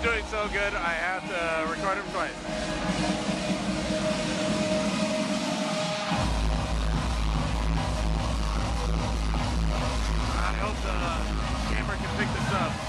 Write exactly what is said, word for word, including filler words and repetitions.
doing so good, I have to record him twice. I hope the camera can pick this up.